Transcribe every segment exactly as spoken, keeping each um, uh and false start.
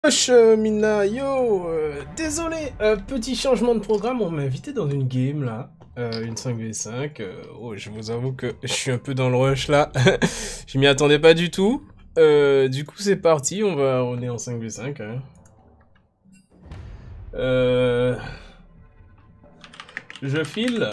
Wesh, euh, Mina, yo, euh, désolé, euh, petit changement de programme, on m'a invité dans une game là, euh, une cinq v cinq, euh, oh, je vous avoue que je suis un peu dans le rush là, je m'y attendais pas du tout, euh, du coup c'est parti, on va, on est en cinq v cinq, hein. Euh, je file.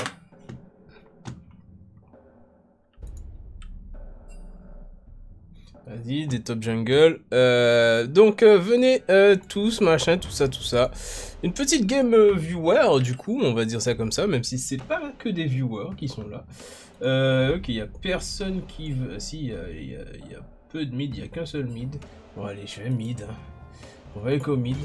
Vas-y, des top jungle. Euh, donc, euh, venez euh, tous, machin, tout ça, tout ça. Une petite game euh, viewer, du coup, on va dire ça comme ça, même si c'est pas que des viewers qui sont là. Euh, ok, il y a personne qui veut... Si, il y a, y, a, y a peu de mid, il y a qu'un seul mid. Bon, allez, je vais mid. Hein. On va éco mid.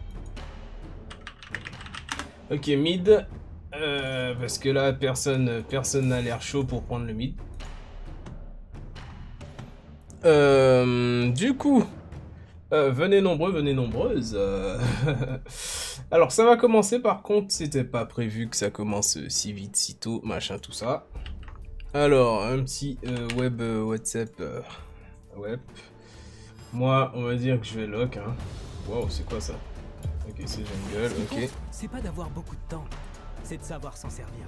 Ok, mid. Euh, parce que là, personne personne n'a l'air chaud pour prendre le mid. Euh, du coup, euh, venez nombreux, venez nombreuses. Euh... Alors, ça va commencer. Par contre, c'était pas prévu que ça commence si vite, si tôt, machin, tout ça. Alors, un petit euh, web euh, WhatsApp. Euh, web. Moi, on va dire que je vais lock. Hein. Wow, c'est quoi ça? Ok, c'est jungle. Ok. C'est pas d'avoir beaucoup de temps, c'est de savoir s'en servir.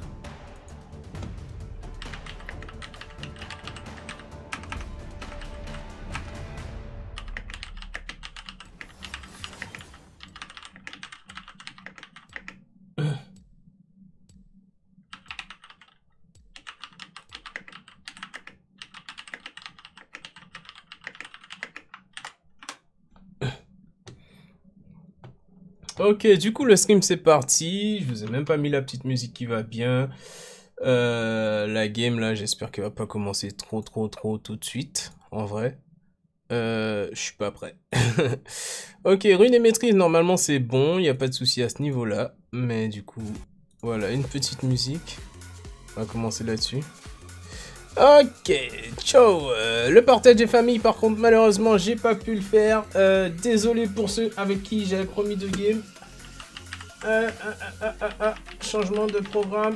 Ok, du coup le stream c'est parti, je vous ai même pas mis la petite musique qui va bien. Euh, la game là, j'espère qu'elle va pas commencer trop trop trop tout de suite, en vrai. Euh, je suis pas prêt. Ok, rune et maîtrise, normalement c'est bon, il n'y a pas de souci à ce niveau-là. Mais du coup, voilà, une petite musique. On va commencer là-dessus. Ok, ciao. Euh, le partage des familles, par contre, malheureusement, j'ai pas pu le faire. Euh, désolé pour ceux avec qui j'avais promis de game. Euh, euh, euh, euh, euh, changement de programme.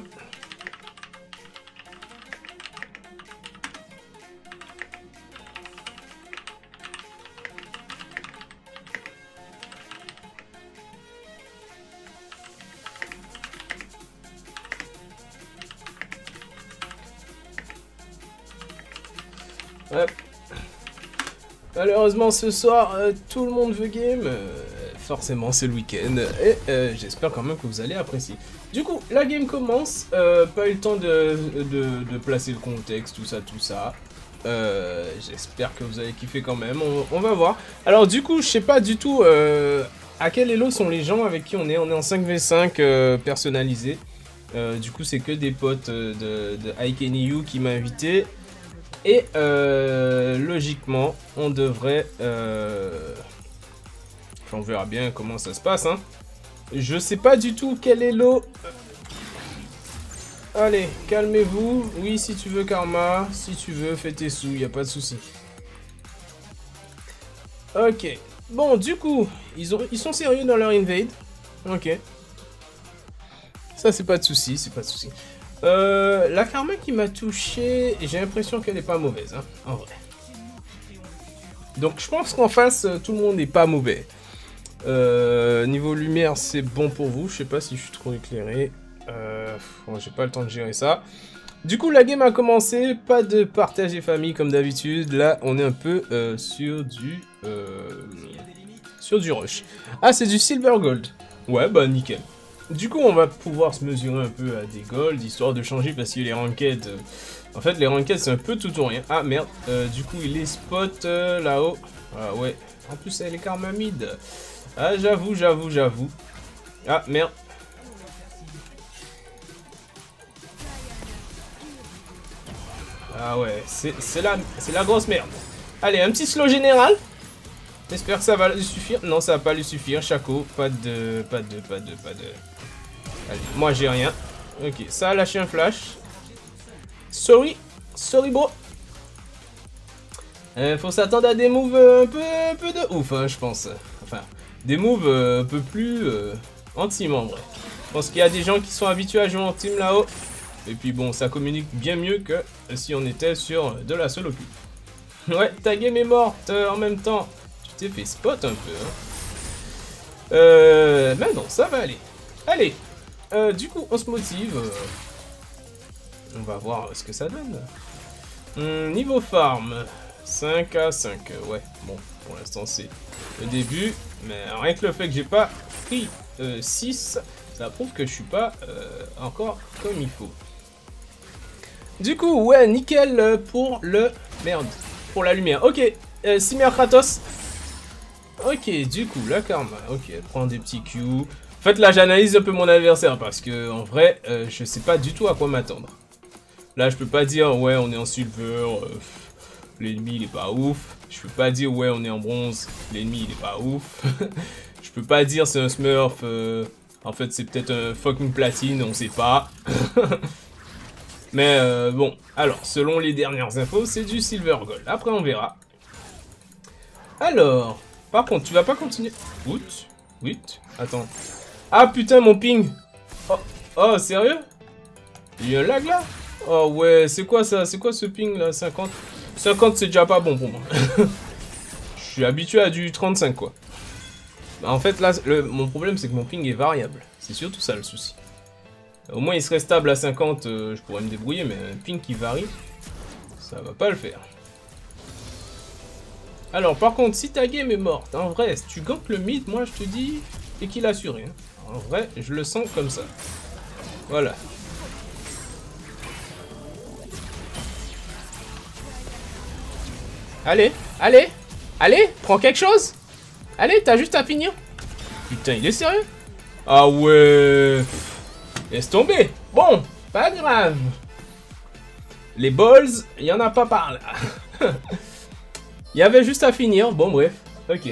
Ouais. Malheureusement, ce soir, euh, tout le monde veut game. Euh, forcément, c'est le week-end. Et euh, j'espère quand même que vous allez apprécier. Du coup, la game commence. Euh, pas eu le temps de, de, de placer le contexte, tout ça, tout ça. Euh, j'espère que vous allez kiffer quand même. On, on va voir. Alors, du coup, je sais pas du tout euh, à quel elo sont les gens avec qui on est. On est en cinq v cinq euh, personnalisé. Euh, du coup, c'est que des potes de, de Ike and You qui m'a invité. Et euh, logiquement, on devrait... Euh... Enfin, on verra bien comment ça se passe. Hein. Je sais pas du tout quel est l'eau. Allez, calmez-vous. Oui, si tu veux Karma. Si tu veux, fais tes sous. Y a pas de souci. Ok. Bon, du coup, ils, ont... ils sont sérieux dans leur invade. Ok. Ça, c'est pas de souci. C'est pas de souci. Euh, la Karma qui m'a touché, j'ai l'impression qu'elle est pas mauvaise, hein, en vrai. Donc je pense qu'en face, tout le monde n'est pas mauvais. Euh, niveau lumière, c'est bon pour vous. Je sais pas si je suis trop éclairé. Euh, bon, j'ai pas le temps de gérer ça. Du coup, la game a commencé. Pas de partage des familles comme d'habitude. Là, on est un peu euh, sur du... Euh, sur du rush. Ah, c'est du silver gold. Ouais, bah nickel. Du coup, on va pouvoir se mesurer un peu à des golds, histoire de changer, parce que les ranked... Euh, en fait, les ranked, c'est un peu tout ou rien. Ah, merde. Euh, du coup, il est spot euh, là-haut. Ah, ouais. En plus, elle est karma mid. Ah, j'avoue, j'avoue, j'avoue. Ah, merde. Ah, ouais. C'est la, la grosse merde. Allez, un petit slow général. J'espère que ça va lui suffire. Non, ça va pas lui suffire. Chaco, pas de... Pas de... Pas de... Pas de... Allez, moi j'ai rien. Ok, ça a lâché un flash. Sorry, sorry bro. Euh, faut s'attendre à des moves un peu, un peu de ouf, hein, je pense. Enfin, des moves euh, un peu plus euh, anti en vrai. Je pense qu'il y a des gens qui sont habitués à jouer en team là-haut. Et puis bon, ça communique bien mieux que si on était sur de la solo queue. Ouais, ta game est morte euh, en même temps. Tu t'es fait spot un peu. Hein. Euh, ben non, ça va aller. Allez, euh, du coup, on se motive. Euh, on va voir ce que ça donne. Hum, niveau farm, cinq à cinq. Euh, ouais, bon, pour l'instant, c'est le début. Mais rien que le fait que j'ai pas pris euh, six, ça prouve que je suis pas euh, encore comme il faut. Du coup, ouais, nickel pour le... Merde, pour la lumière. Ok, euh, Cimer Kratos. Ok, du coup, la karma. Ok, elle prend des petits Q. En fait, là, j'analyse un peu mon adversaire parce que, en vrai, euh, je sais pas du tout à quoi m'attendre. Là, je peux pas dire, ouais, on est en silver, euh, l'ennemi, il est pas ouf. Je peux pas dire, ouais, on est en bronze, l'ennemi, il est pas ouf. Je peux pas dire, c'est un smurf, euh, en fait, c'est peut-être un fucking platine, on sait pas. Mais, euh, bon, alors, selon les dernières infos, c'est du silver gold. Après, on verra. Alors... Par contre, tu vas pas continuer. Ouch, huit. Attends. Ah putain, mon ping. Oh, oh sérieux? Il y a un lag là? Oh ouais, c'est quoi ça? C'est quoi ce ping là? cinquante? cinquante, c'est déjà pas bon pour moi. Je suis habitué à du trente-cinq quoi. Bah, en fait, là, le, mon problème c'est que mon ping est variable. C'est surtout ça le souci. Au moins, il serait stable à cinquante, euh, je pourrais me débrouiller, mais un ping qui varie, ça va pas le faire. Alors, par contre, si ta game est morte, en vrai, si tu gankes le mid, moi, je te dis, et qu'il a assuré. Hein. En vrai, je le sens comme ça. Voilà. Allez, allez, allez, prends quelque chose. Allez, t'as juste à finir. Putain, il est sérieux? Ah ouais. Laisse tomber. Bon, pas grave. Les balls, il y en a pas par là. Il y avait juste à finir, bon bref, ok.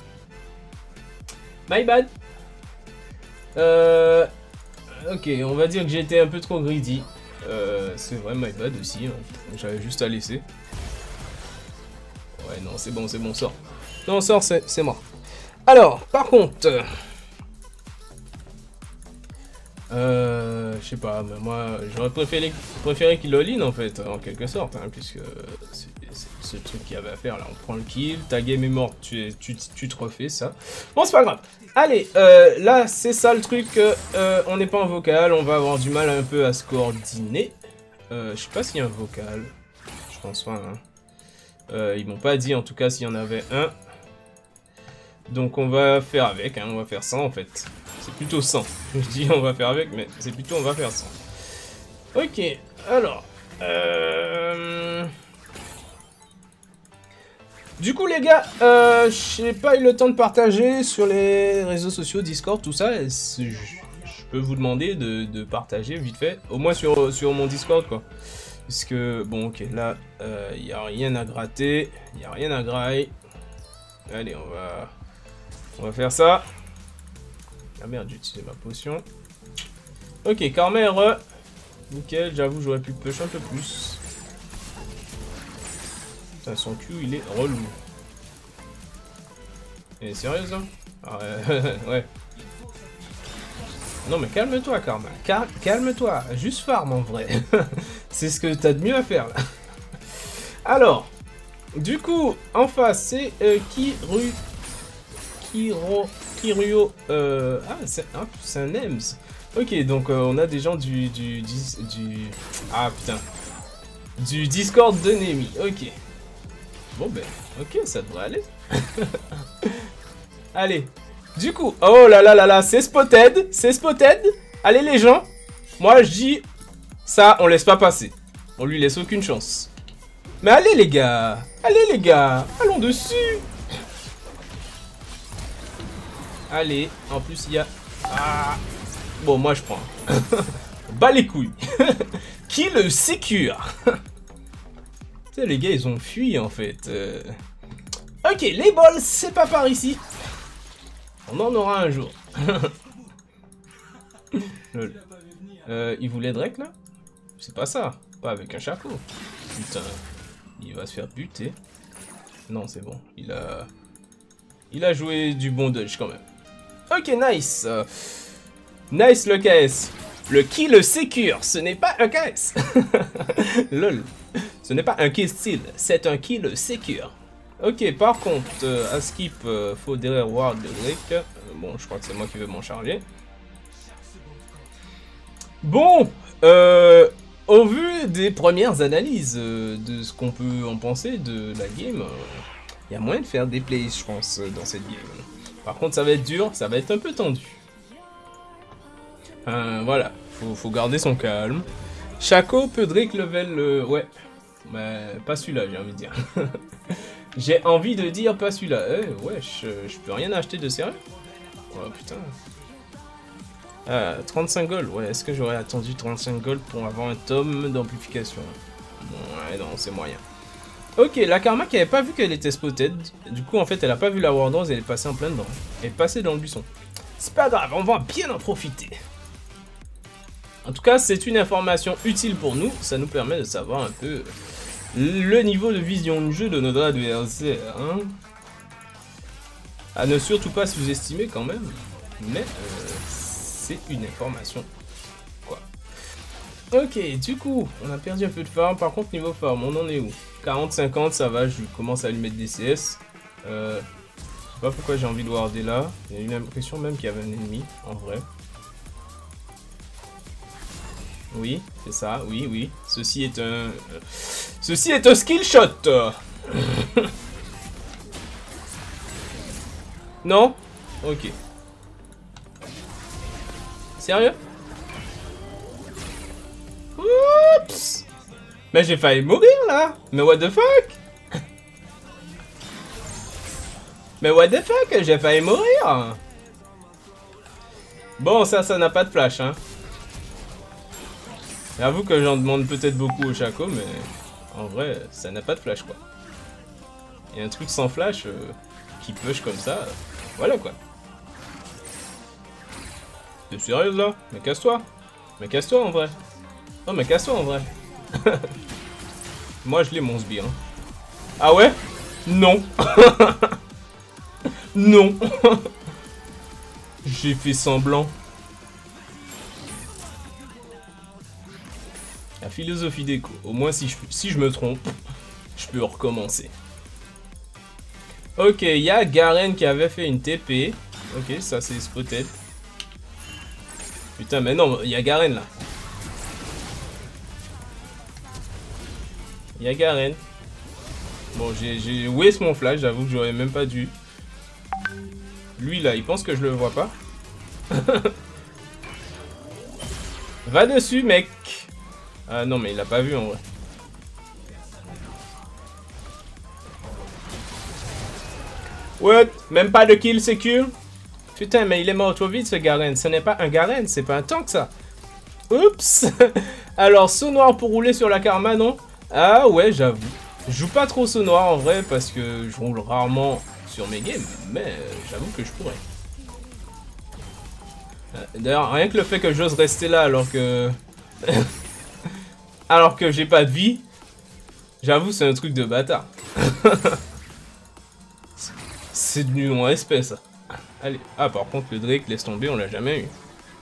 My bad. Euh, ok, on va dire que j'ai été un peu trop greedy. Euh, c'est vrai, my bad aussi, hein. J'avais juste à laisser. Ouais, non, c'est bon, c'est bon, sort. Non, sort, c'est mort. Alors, par contre... Euh, je sais pas, mais moi j'aurais préféré, préféré qu'il all-in en fait, en quelque sorte, hein, puisque c'est ce truc qu'il y avait à faire là. On prend le kill, ta game est morte, tu, tu, tu te refais ça. Bon, c'est pas grave. Allez, euh, là c'est ça le truc, euh, on n'est pas en vocal, on va avoir du mal un peu à se coordonner. Euh, je sais pas s'il y a un vocal, je pense pas. Hein. Euh, ils m'ont pas dit en tout cas s'il y en avait un. Donc on va faire avec, hein, on va faire ça en fait. C'est plutôt cent. Je dis on va faire avec, mais c'est plutôt on va faire cent. Ok, alors. Euh... Du coup les gars, euh, j'ai pas eu le temps de partager sur les réseaux sociaux, Discord, tout ça. Je, je peux vous demander de, de partager vite fait, au moins sur, sur mon Discord quoi. Parce que, bon ok, là, il euh, n'y a rien à gratter, il n'y a rien à grailler. Allez, on va... On va faire ça. Ah merde, j'ai utilisé ma potion. Ok, Carmer. Nickel, j'avoue, j'aurais pu push un peu plus. Putain, son Q, il est relou. Et sérieux, hein? Ah, euh, ouais. Non, mais calme-toi, Carmer. Cal calme-toi. Juste farm, en vrai. C'est ce que t'as de mieux à faire, là. Alors, du coup, en face, c'est euh, Kiru... Kiro... Kiruo... Euh... Ah, c'est hein, un Ems. Ok, donc euh, on a des gens du, du, du, du... Ah, putain. Du Discord de Nemi. Ok. Bon, ben, ok, ça devrait aller. Allez. Du coup, oh là là là là, c'est spotted. C'est spotted. Allez, les gens. Moi, je dis... Ça, on laisse pas passer. On lui laisse aucune chance. Mais allez, les gars. Allez, les gars. Allons dessus. Allez, en plus il y a... Ah. Bon, moi je prends. Bas les couilles. Qui le sécure? Tu sais, les gars, ils ont fui en fait. Euh... Ok, les balls, c'est pas par ici. On en aura un jour. euh, il voulait Drake là? C'est pas ça. Pas avec un chapeau. Putain. Il va se faire buter. Non, c'est bon. Il a... Il a joué du bon dodge quand même. Ok, nice. Uh, nice le K S. Le qui le sécure, ce n'est pas un K S. Lol. Ce n'est pas un kill steal, c'est un kill sécure. Ok, par contre, euh, à skip, euh, faut derrière Ward de Drake. bon, je crois que c'est moi qui vais m'en charger. Bon, euh, au vu des premières analyses euh, de ce qu'on peut en penser de la game, il euh, y a moyen de faire des plays, je pense, dans cette game. Par contre, ça va être dur, ça va être un peu tendu. Euh, voilà, faut, faut garder son calme. Shaco peut Drake level, euh, ouais, mais pas celui-là, j'ai envie de dire. J'ai envie de dire pas celui-là. Eh, ouais, je, je peux rien acheter de sérieux. Oh putain. Ah, trente-cinq gold, ouais, est-ce que j'aurais attendu trente-cinq gold pour avoir un tome d'amplification? Ouais, non, c'est moyen. Ok, la Karma qui avait pas vu qu'elle était spotted, du coup en fait elle a pas vu la War Dance et elle est passée en plein dedans. Elle est passée dans le buisson. C'est pas grave, on va bien en profiter. En tout cas, c'est une information utile pour nous, ça nous permet de savoir un peu le niveau de vision de jeu de notre adversaire. Hein, à ne surtout pas sous-estimer quand même, mais euh, c'est une information. Quoi. Ok, du coup, on a perdu un peu de farm, par contre niveau farm, on en est où? quarante cinquante, ça va, je commence à lui mettre des C S. Euh, je sais pas pourquoi j'ai envie de warder là, j'ai eu l'impression même qu'il y avait un ennemi, en vrai. Oui, c'est ça, oui, oui. Ceci est un... Ceci est un skill shot. Non? Ok. Sérieux? Oups! Mais j'ai failli mourir là! Mais what the fuck? Mais what the fuck? J'ai failli mourir! Bon, ça, ça n'a pas de flash, hein. J'avoue que j'en demande peut-être beaucoup au Shaco, mais en vrai, ça n'a pas de flash, quoi. Et un truc sans flash euh, qui push comme ça, euh, voilà quoi. T'es sérieuse là? Mais casse-toi! Mais casse-toi en vrai! Non, mais casse-toi en vrai! Moi je l'ai mon sbire. Hein. Ah ouais? Non! Non! J'ai fait semblant. La philosophie d'écho. Au moins si je, si je me trompe, je peux recommencer. Ok, il y a Garen qui avait fait une T P. Ok, ça c'est spotted. Putain, mais non, il y a Garen là. Il y a Garen. Bon, j'ai waste mon flash, j'avoue que j'aurais même pas dû. Lui là, il pense que je le vois pas. Va dessus, mec. Ah non, mais il l'a pas vu en vrai. What? Même pas de kill secure? Putain, mais il est mort trop vite ce Garen. Ce n'est pas un Garen, c'est pas un tank ça. Oups. Alors, saut noir pour rouler sur la Karma, non? Ah ouais, j'avoue. Je joue pas trop saut noir en vrai parce que je roule rarement sur mes games, mais euh, j'avoue que je pourrais. Euh, D'ailleurs, rien que le fait que j'ose rester là alors que... alors que j'ai pas de vie, j'avoue c'est un truc de bâtard. C'est devenu mon espèce. Allez. Ah par contre le Drake laisse tomber, on l'a jamais eu.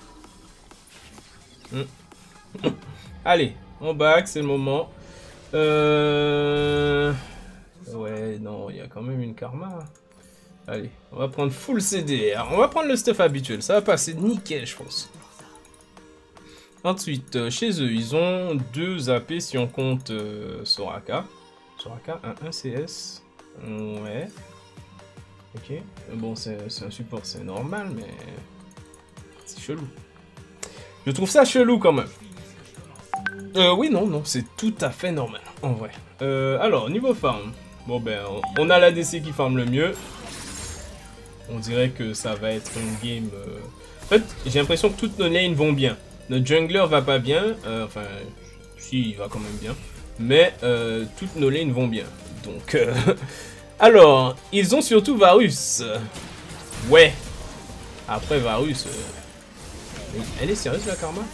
Hmm. Allez, on back, c'est le moment. Euh... Ouais, non, il y a quand même une Karma. Allez, on va prendre full C D R. On va prendre le stuff habituel, ça va passer nickel je pense. Ensuite, chez eux, ils ont deux A P si on compte euh, Soraka. Soraka, un un C S. Ouais. Ok. Bon, c'est un support, c'est normal, mais... c'est chelou. Je trouve ça chelou quand même. Euh, oui, non, non, c'est tout à fait normal, en vrai. Euh, alors, niveau farm. Bon, ben, on a l'A D C qui farm le mieux. On dirait que ça va être une game... Euh... En fait, j'ai l'impression que toutes nos lanes vont bien. Notre jungler va pas bien, euh, enfin, si, il va quand même bien, mais euh, toutes nos lanes vont bien, donc, euh, alors, ils ont surtout Varus, ouais, après Varus, euh... elle est sérieuse la Karma?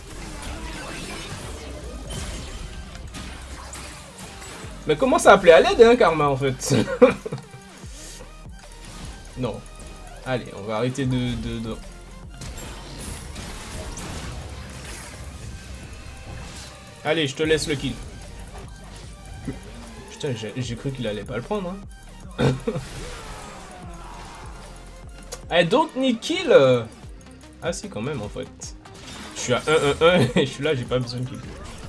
Mais comment ça appelait à l'aide, hein, Karma, en fait? Non, allez, on va arrêter de... de, de... Allez, je te laisse le kill. Putain, j'ai cru qu'il allait pas le prendre. Hein. I don't need kill. Ah si, quand même, en fait. Je suis à un un un et je suis là, j'ai pas besoin de kill.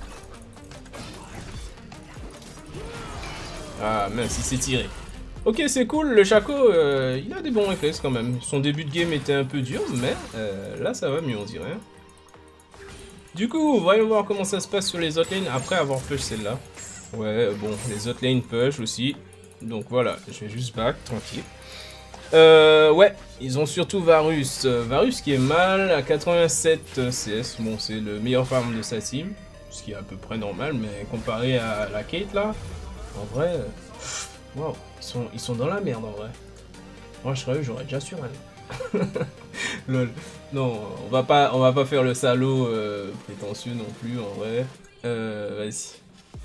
Ah mince, il s'est tiré. Ok, c'est cool, le Shaco, euh, il a des bons réflexes quand même. Son début de game était un peu dur, mais euh, là ça va mieux on dirait. Du coup, voyons voir comment ça se passe sur les autres lanes après avoir push celle-là. Ouais, bon, les autres lanes push aussi. Donc voilà, je vais juste back, tranquille. Euh, ouais, ils ont surtout Varus. Euh, Varus qui est mal à quatre-vingt-sept C S. Bon, c'est le meilleur farm de sa team. Ce qui est à peu près normal, mais comparé à la Kate là, en vrai... Wow, ils sont, ils sont dans la merde en vrai. Moi je serais eux, j'aurais déjà sur elle. Lol. Non, on va pas, on va pas faire le salaud euh, prétentieux non plus en vrai. Euh, vas-y.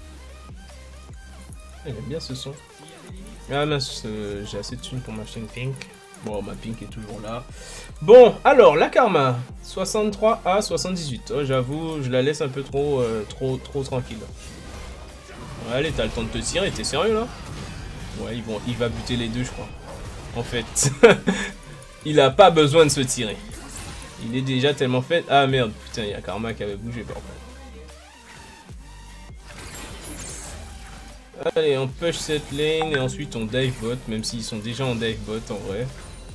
J'aime bien ce son. Ah mince, euh, j'ai assez de thunes pour m'acheter une pink. Bon, ma pink est toujours là. Bon, alors la Karma, soixante-trois à soixante-dix-huit. Oh, j'avoue, je la laisse un peu trop, euh, trop, trop tranquille. Ouais, allez, t'as le temps de te tirer, t'es sérieux là? Ouais, ils vont, il va buter les deux, je crois. En fait, il a pas besoin de se tirer. Il est déjà tellement fait. Ah merde, putain, il y a Karma qui avait bougé par contre. Allez, on push cette lane et ensuite on dive bot, même s'ils sont déjà en dive bot en vrai.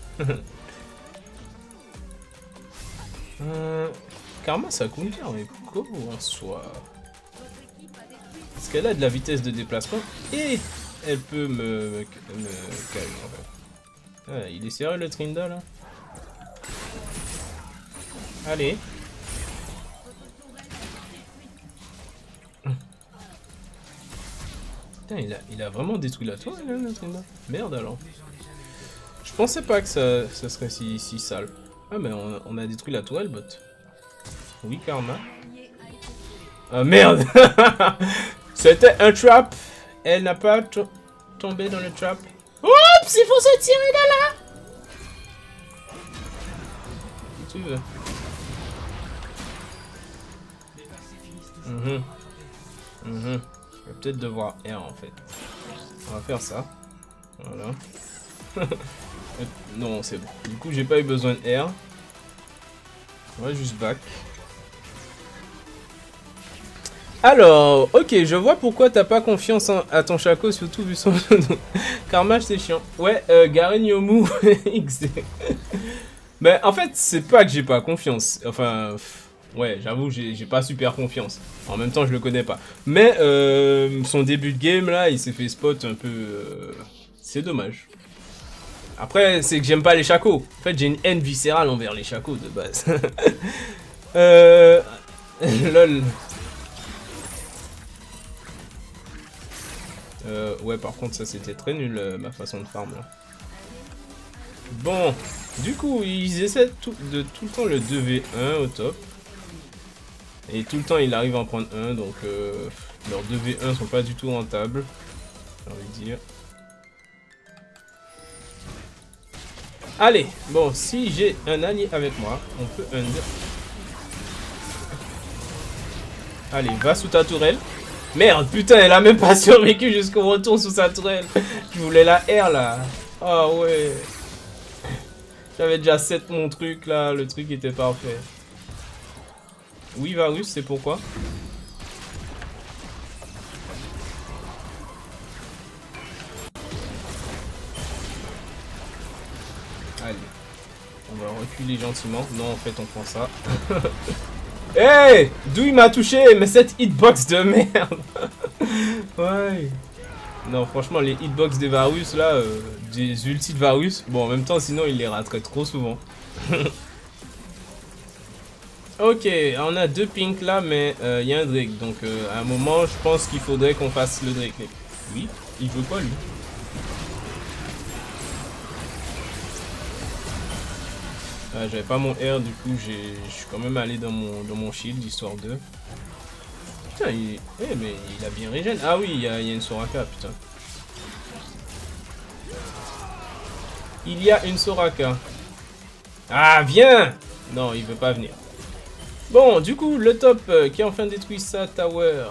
euh, Karma, ça coûte bien, mais pourquoi en soi? Parce qu'elle a de la vitesse de déplacement et elle peut me, me, me calmer en fait. Ah, il est sérieux le Trinda là? Allez. Putain, il a, il a vraiment détruit la toile là, le Trinda. Merde alors. Je pensais pas que ça, ça serait si, si sale. Ah mais on, on a détruit la toile bot. Oui Karma. Ah merde. C'était un trap. Elle n'a pas tombé dans le trap. Oups, il faut se tirer de là. Si tu veux. Mhm. Mhm. Je vais peut-être devoir R en fait. On va faire ça. Voilà. Non, c'est bon. Du coup, j'ai pas eu besoin de R. On va juste back. Alors, ok, je vois pourquoi t'as pas confiance en, à ton Shaco, surtout vu son Karma, c'est chiant. Ouais, euh, Garen Yomu X D. Mais en fait, c'est pas que j'ai pas confiance. Enfin, ouais, j'avoue, j'ai pas super confiance. En même temps, je le connais pas. Mais euh, son début de game, là, il s'est fait spot un peu... Euh, c'est dommage. Après, c'est que j'aime pas les Shaco. En fait, j'ai une haine viscérale envers les Shaco de base. euh... Lol. Euh, ouais, par contre, ça c'était très nul, euh, ma façon de farm là. Bon, du coup, ils essaient tout, de tout le temps le deux v un au top. Et tout le temps, il arrive à en prendre un, donc euh, leurs deux v un sont pas du tout rentables, j'ai envie de dire. Allez, bon, si j'ai un allié avec moi, on peut under. Allez, va sous ta tourelle. Merde, putain, elle a même pas survécu jusqu'au retour sous sa tourelle. Je voulais la R là. Ah oh, ouais. J'avais déjà sept mon truc là, le truc était parfait. Oui, Varus, c'est pourquoi. Allez. On va reculer gentiment. Non, en fait, on prend ça. Hey, d'où il m'a touché, mais cette hitbox de merde. Ouais. Non, franchement, les hitbox des Varus là, euh, des ultis de Varus, bon, en même temps, sinon il les raterait trop souvent. Ok, on a deux pinks là, mais il euh, y a un Drake, donc euh, à un moment, je pense qu'il faudrait qu'on fasse le Drake. Oui, il veut quoi lui? Ah, j'avais pas mon R, du coup je suis quand même allé dans mon, dans mon shield, histoire de... Putain, il... Eh, mais il a bien régène. Ah oui, il y, y a une Soraka, putain. Il y a une Soraka. Ah, viens! Non, il veut pas venir. Bon, du coup, le top euh, qui a enfin détruit sa tower.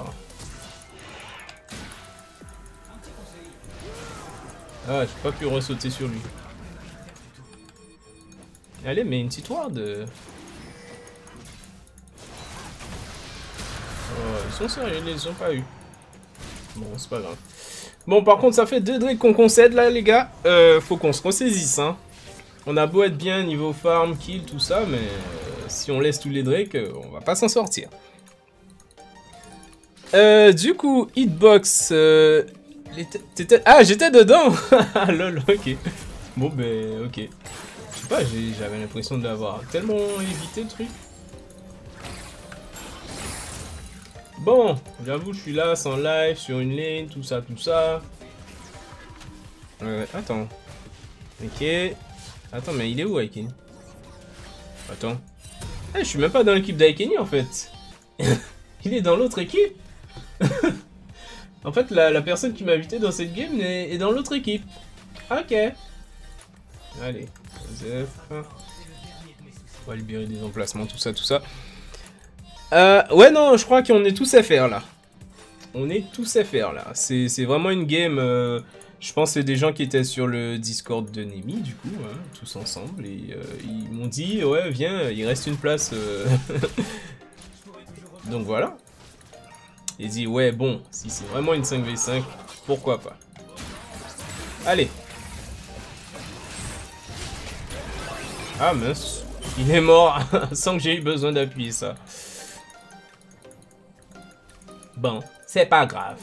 Ah, j'ai pas pu ressauter sur lui. Allez, mais une petite ward. Oh, ils sont sérieux, ils les ont pas eu. Bon, c'est pas grave. Bon, par contre, ça fait deux drakes qu'on concède là, les gars. Euh, faut qu'on se ressaisisse, hein. On a beau être bien niveau farm, kill, tout ça, mais euh, si on laisse tous les drakes, euh, on va pas s'en sortir. Euh, du coup, Hitbox. Euh, ah, j'étais dedans. Lol, ok. Bon, ben, ok. Je sais pas, j'avais l'impression de l'avoir tellement évité le truc. Bon, j'avoue, je suis là, sans live, sur une lane, tout ça, tout ça. Euh, attends. Ok. Attends, mais il est où, Aikeni? Attends. Eh, je suis même pas dans l'équipe d'Aikeni, en fait. Il est dans l'autre équipe. En fait, la, la personne qui m'a invité dans cette game est, est dans l'autre équipe. Ok. Allez. Joseph. On va libérer des emplacements, tout ça, tout ça. Euh, ouais, non, je crois qu'on est tous F R là. On est tous F R là. C'est vraiment une game. Euh, je pense que c'est des gens qui étaient sur le Discord de Nemi, du coup, hein, tous ensemble. Et euh, ils m'ont dit, ouais, viens, il reste une place. Euh... Donc voilà. Ils dit, ouais, bon, si c'est vraiment une cinq v cinq, pourquoi pas. Allez. Ah mince. Il est mort sans que j'ai eu besoin d'appuyer ça. Bon, c'est pas grave.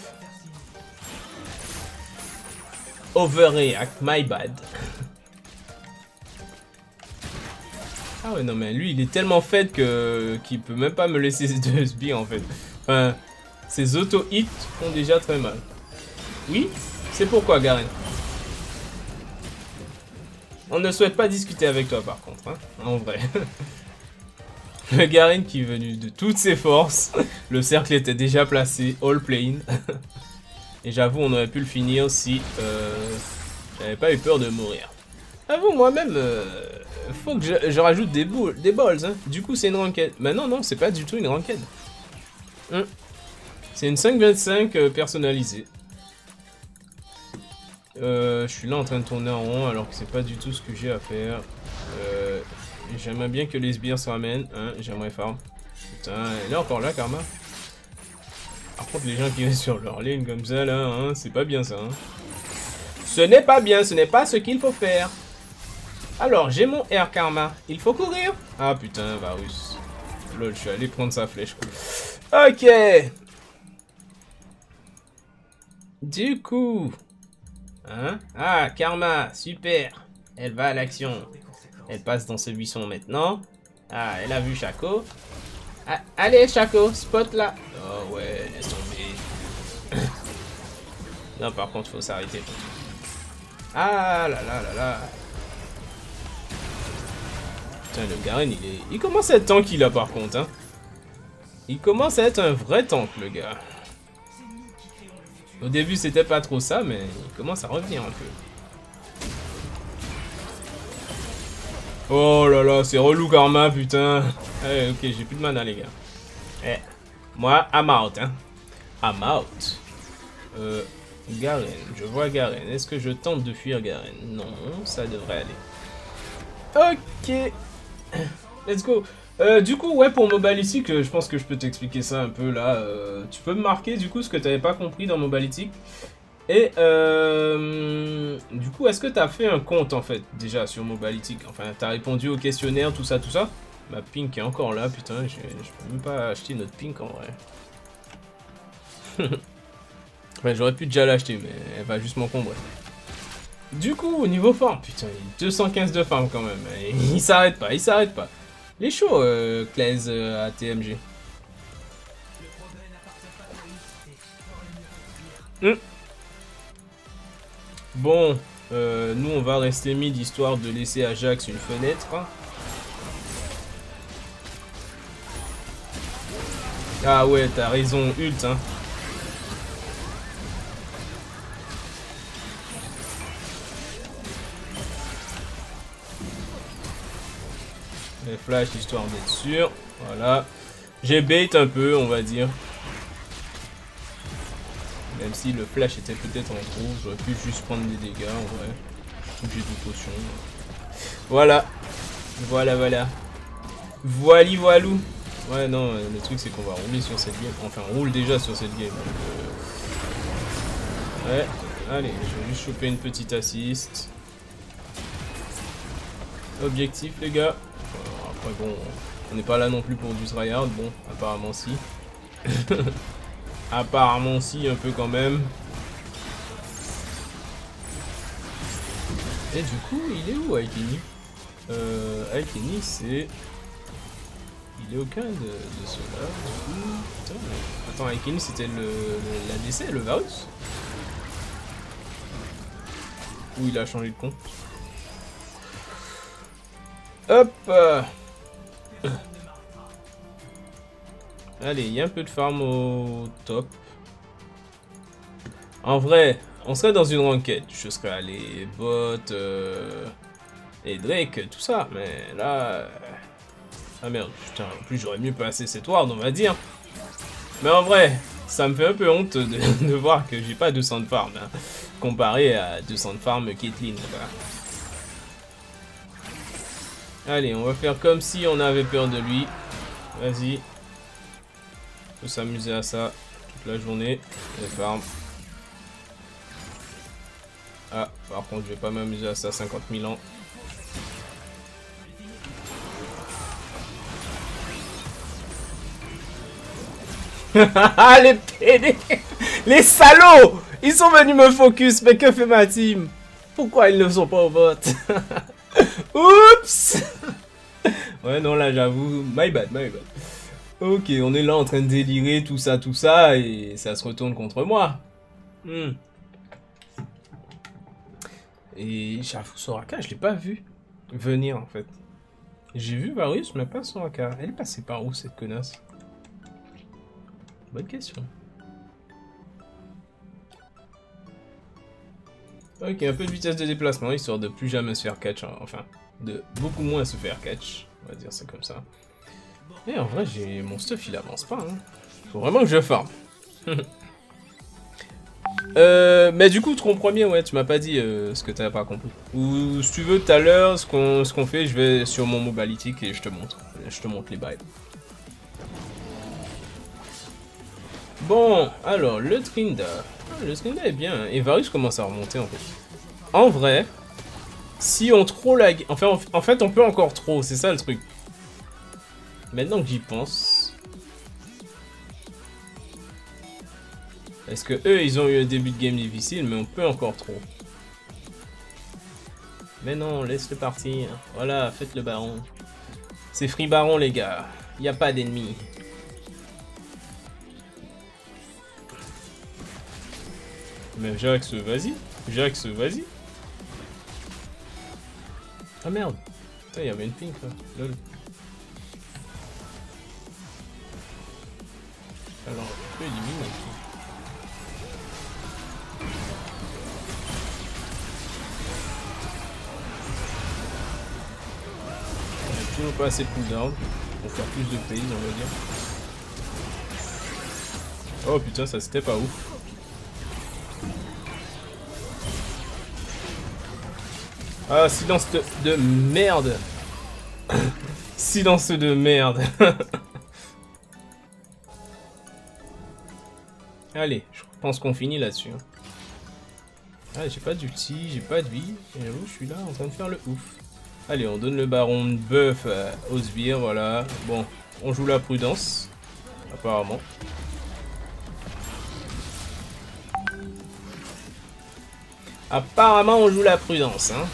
Overreact, my bad. Ah ouais, non mais lui, il est tellement fait que qu'il peut même pas me laisser de sbire en fait. Enfin, ses auto-hits font déjà très mal. Oui, c'est pourquoi, Garen. On ne souhaite pas discuter avec toi par contre, hein, en vrai. Le Garen qui est venu de toutes ses forces. Le cercle était déjà placé, all plane. Et j'avoue, on aurait pu le finir si euh, j'avais pas eu peur de mourir. Avoue, moi-même, euh, faut que je, je rajoute des, boules, des balls. Hein. Du coup, c'est une ranked. Mais non, non, c'est pas du tout une ranked. Hum. C'est une cinq vingt-cinq euh, personnalisée. Euh, je suis là en train de tourner en rond alors que c'est pas du tout ce que j'ai à faire. Euh, J'aimerais bien que les sbires se ramènent. Hein, j'aimerais farm. Putain, elle est encore là, Karma. Par contre, les gens qui viennent sur leur lane comme ça, là, hein, c'est pas bien ça. Hein. Ce n'est pas bien, ce n'est pas ce qu'il faut faire. Alors, j'ai mon R Karma. Il faut courir. Ah putain, Varus. Lol, je suis allé prendre sa flèche. Quoi. Ok. Du coup. Hein? Ah, Karma, super. Elle va à l'action. Elle passe dans ce buisson maintenant. Ah, elle a vu Shaco. Ah, allez, Shaco, spot là. Oh ouais, laisse tomber. Non, par contre, faut s'arrêter. Ah là là là là. Putain, le Garen, il est... Il commence à être tanky là, par contre. Hein. Il commence à être un vrai tank, le gars. Au début, c'était pas trop ça, mais il commence à revenir un peu. Oh là là, c'est relou Karma, putain. Eh, ok, j'ai plus de mana, les gars. Eh, moi, I'm out, hein. I'm out. Euh, Garen, je vois Garen. Est-ce que je tente de fuir Garen? Non, ça devrait aller. Ok. Let's go. Euh, du coup, ouais, pour Mobalytic, je pense que je peux t'expliquer ça un peu, là. Euh, tu peux me marquer, du coup, ce que tu n'avais pas compris dans Mobalytic. Et euh, du coup, est-ce que tu as fait un compte en fait déjà sur Mobalytic? Enfin, tu as répondu au questionnaire, tout ça, tout ça. Ma pink est encore là, putain, je peux même pas acheter notre pink en vrai. Enfin, j'aurais pu déjà l'acheter, mais elle va juste m'encombrer. Du coup, au niveau farm, putain, il y a deux cent quinze de farm quand même. Il s'arrête pas, il s'arrête pas. Il est chaud, euh, Claise euh, à T M G. Hum. Bon, euh, nous on va rester mid histoire de laisser à Jax une fenêtre. Ah ouais, t'as raison, ult hein. Les flash histoire d'être sûr. Voilà. J'ai bait un peu, on va dire. Même si le flash était peut-être en trop, j'aurais pu juste prendre des dégâts en vrai. J'ai des potions. Voilà. Voilà, voilà. Voili, voilou. Ouais, non, le truc c'est qu'on va rouler sur cette game. Enfin, on roule déjà sur cette game. Donc, euh... Ouais, allez, je vais juste choper une petite assist. Objectif, les gars. Alors, après, bon, on n'est pas là non plus pour du tryhard. Bon, apparemment si. Apparemment si, un peu quand même. Et du coup, il est où, Aikeni? Euh, Aikeni, c'est... Il est aucun de, de ceux-là, du coup... Attends, Attends Aikeni, c'était le, le, l'A D C, le Varus? Ou il a changé de compte? Hop euh. Allez, il y a un peu de farm au top. En vrai, on serait dans une ranked. Je serais allé bot euh, et Drake, tout ça. Mais là... Euh... Ah merde, putain, en plus j'aurais mieux passé cette ward, on va dire. Mais en vrai, ça me fait un peu honte de, de voir que j'ai pas deux cents de farm. Hein, comparé à deux cents de farm Caitlyn. Voilà. Allez, on va faire comme si on avait peur de lui. Vas-y. On peut s'amuser à ça toute la journée. Les farms. Ah, par contre, je vais pas m'amuser à ça cinquante mille ans. Les P D, les salauds, ils sont venus me focus, mais que fait ma team? Pourquoi ils ne sont pas au vote? Oups. Ouais, non, là, j'avoue, my bad, my bad. Ok, on est là en train de délirer, tout ça, tout ça, et ça se retourne contre moi. Hmm. Et j'avoue, Soraka, je l'ai pas vu venir, en fait. J'ai vu Varus, mais pas Soraka. Elle est passée par où, cette connasse? Bonne question. Ok, un peu de vitesse de déplacement, histoire de plus jamais se faire catch. Hein. Enfin, de beaucoup moins se faire catch. On va dire ça comme ça. Et en vrai, j'ai mon stuff, il avance pas. Hein. Faut vraiment que je farm. euh, mais du coup, tronc premier, ouais, tu m'as pas dit euh, ce que t'avais pas compris. Ou si tu veux, tout à l'heure, ce qu'on ce qu'on fait, je vais sur mon mobalytique et je te montre. Je te montre les bails. Bon, alors, le Trinda. Ah, le Trinda est bien. Et Varus commence à remonter, en fait. En vrai, si on trop la... Enfin, en fait, on peut encore trop. C'est ça, le truc. Maintenant que j'y pense... Est-ce que eux, ils ont eu un début de game difficile, mais on peut encore trop. Mais non, laisse-le partir. Voilà, faites le baron. C'est free baron, les gars. Il n'y a pas d'ennemis. Mais Jax, vas-y. Jax, vas-y. Ah merde. Putain, il y avait une pink là. Lol. Alors, on peut éliminer un petit. On a toujours pas assez de cooldown pour faire plus de pays, on va dire. Oh putain, ça c'était pas ouf. Ah, silence de, de merde. Silence de merde. Allez, je pense qu'on finit là-dessus. Ah, j'ai pas d'ulti, j'ai pas de vie. Et j'avoue, je suis là en train de faire le ouf. Allez, on donne le baron de buff euh, aux sbires, voilà. Bon, on joue la prudence. Apparemment. Apparemment, on joue la prudence, hein.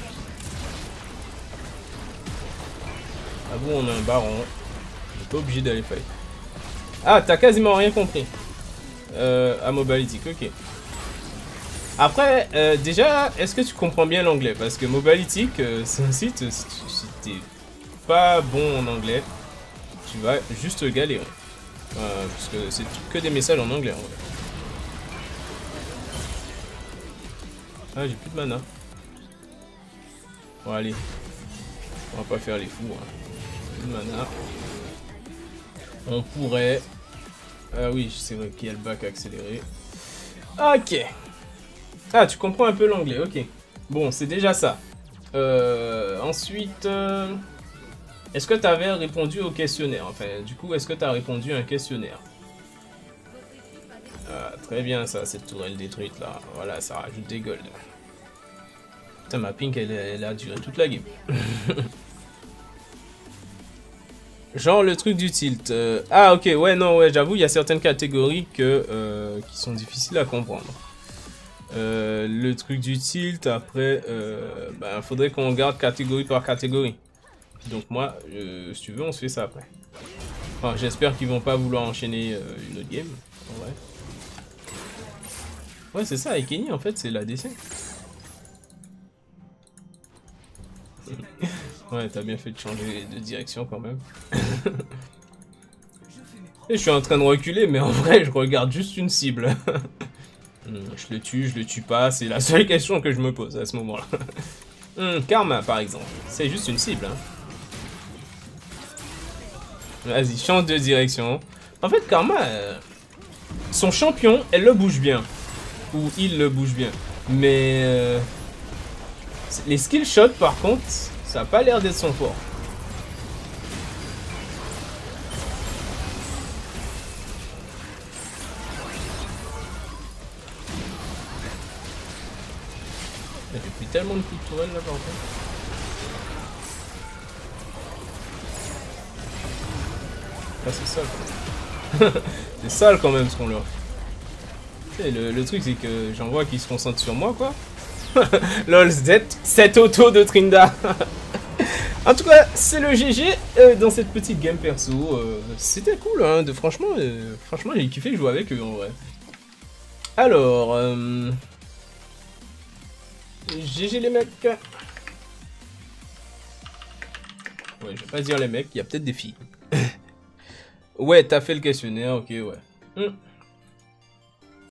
Ah bon, on a un baron. On n'est pas obligé d'aller fight. Ah, t'as quasiment rien compris. Euh, à Mobalytique, ok. Après, euh, déjà, est-ce que tu comprends bien l'anglais? Parce que Mobalytique, euh, c'est un site, si t'es pas bon en anglais, tu vas juste galérer. Euh, parce que c'est que des messages en anglais, en vrai. Ah, j'ai plus de mana. Bon, allez. On va pas faire les fous, hein. Plus de mana. On pourrait... Ah oui, c'est vrai qu'il y a le bac accéléré. Ok. Ah, tu comprends un peu l'anglais, ok. Bon, c'est déjà ça. Euh, ensuite... Euh... Est-ce que tu avais répondu au questionnaire? Enfin, du coup, est-ce que tu as répondu à un questionnaire? Ah, très bien ça, cette tourelle détruite là. Voilà, ça rajoute des golds. Putain, ma pink, elle, elle a duré toute la game. Genre le truc du tilt. Euh... Ah, ok, ouais, non, ouais, j'avoue, il y a certaines catégories que, euh, qui sont difficiles à comprendre. Euh, le truc du tilt, après, euh, bah, faudrait qu'on regarde catégorie par catégorie. Donc moi, euh, si tu veux, on se fait ça après. Enfin, j'espère qu'ils vont pas vouloir enchaîner euh, une autre game. En vrai. Ouais, c'est ça, avec Kenny, en fait, c'est l'A D C. Ouais, t'as bien fait de changer de direction quand même. Et je suis en train de reculer, mais en vrai, je regarde juste une cible. Je le tue, je le tue pas, c'est la seule question que je me pose à ce moment-là. Hum, Karma, par exemple, c'est juste une cible. Hein. Vas-y, change de direction. En fait, Karma, euh, son champion, elle le bouge bien. Ou il le bouge bien. Mais euh, les skill shots, par contre, ça n'a pas l'air d'être son fort. J'ai pris tellement de coups de tourelle là par contre. Ah, c'est sale quand même. C'est sale quand même ce qu'on leur fait. Le, le truc c'est que j'en vois qui se concentrent sur moi quoi. Lol, cette auto de Trinda. En tout cas, c'est le G G euh, dans cette petite game perso. Euh, C'était cool, hein, de, franchement, euh, franchement j'ai kiffé jouer avec eux en vrai. Alors, euh, G G les mecs. Ouais, je vais pas dire les mecs, il y a peut-être des filles. Ouais, t'as fait le questionnaire, ok, ouais. Hmm.